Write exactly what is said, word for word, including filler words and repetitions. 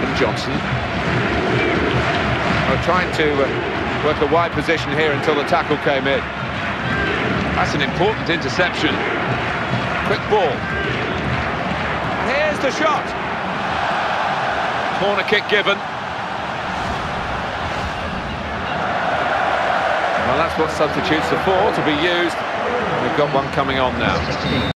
Adam Johnson. Oh, trying to uh, work a wide position here until the tackle came in. That's an important interception. Quick ball. Here's the shot. Corner kick given. Well, that's what substitutes are for, to be used. We've got one coming on now.